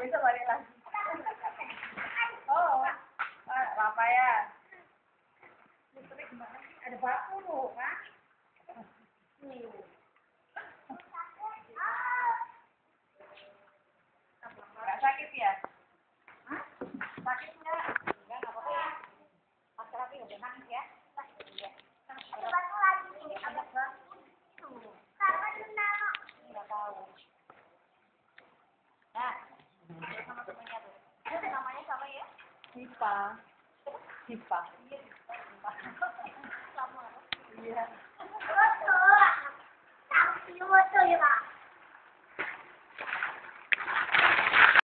Besok balik lagi. Oh, apa ya? Ada batu loh, kan? Nggak sakit ya? Hah? Sakit nggak? Nggak apa-apa ya. Mas Rafi udah nangis ya? Iya. Ada batu lagi. Ada batu. Kapan nama? Nggak tahu. Nah, sama temennya tuh. Namanya sama ya? Dipa. Dipa. Iya, Dipa. Sama. Iya. Foto. Tapi foto ya, Pak.